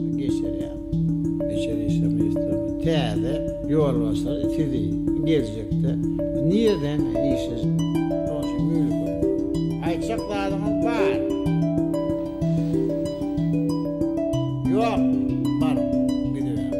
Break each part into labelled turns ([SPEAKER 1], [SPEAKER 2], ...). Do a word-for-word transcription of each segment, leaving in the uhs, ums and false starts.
[SPEAKER 1] geçer ya. İçeri işlemi istedim. Teyze yol basar, itizi gelecekte. Nereden işsiz? Olsun müylük. Ayçaklarımız var. Yok, var. Gidiyor.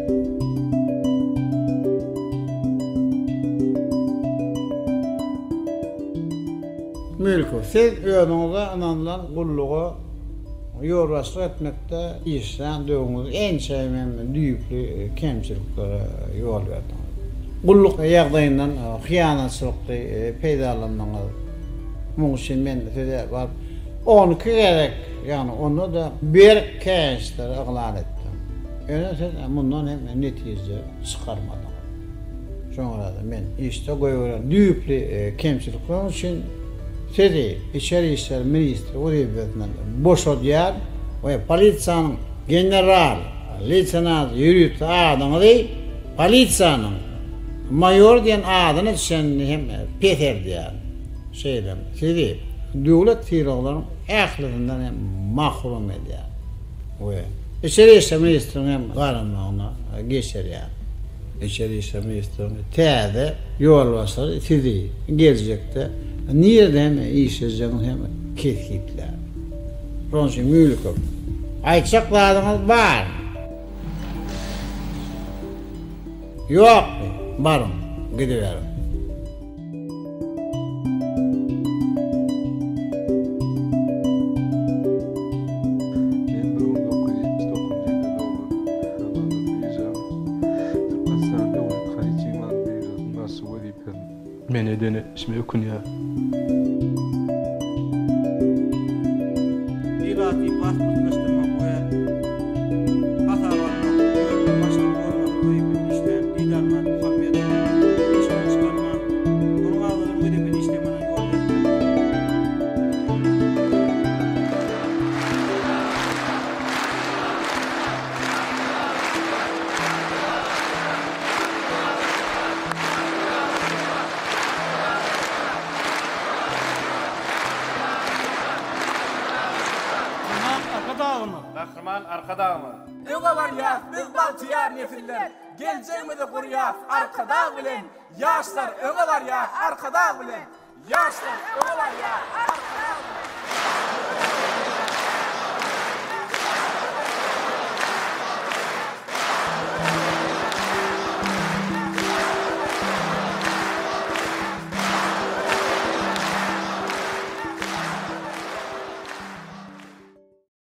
[SPEAKER 1] Mülkü. Siz önünüze anandan kulluğu yorgaslı etmekte işten döğünüz en sevmem düyüklü kemçiliklere yol verdiniz. Kulluk yağdayından hıyanatçılıklı peydalanmanız. Bunun için ben de size var. Onu gerek, yani onu da bir kağıtlara ıqlan ettim. Öyle siz bundan hem netice çıkarmadım. Sonra da ben işte koyuyorum. Düyüklü kemçilikler için sizi İçeri İşler Ministri o devletinden boşaltıyor ve polisanın general, lieutenant yürütü adını değil, polisanın mayor diyen adını sen hem Peter diyor. Şeyden, sizi devlet tiroğların ahlakından hem mahrum ediyor. Ve İçeri İşler Ministri'nin hem karınlığına geçer yani. İçeri İşler Ministri'nin teyze yol basar, sizi gelecekte. Nereden işsizliğin hem ketkitler. Onun için müylük olur. Ayçaklarımız var. Yok, varım, gidiverim.
[SPEAKER 2] Ben bin dokuz yüz yetmiş dokuzuncu yılda doğdum. Turkmenistan devlet hariçinden bir nasıl vazifem. Men edene ismi okun ya.
[SPEAKER 3] Dilati pasportlaştırmak ve hatalarına görme başlık olmak koyup işten Liderman Muhammedov işten çıkarma bunun ağlarını ödepeni işlemenen yolda.
[SPEAKER 4] Kahraman arkada mı?
[SPEAKER 5] Öyle var ya, biz baltıyar nefiller, geleceğimizi kuruyor arkada bilen. Yaşlar öyle var ya, arkada bilen. Yaşlar öyle var ya, arkada bilen.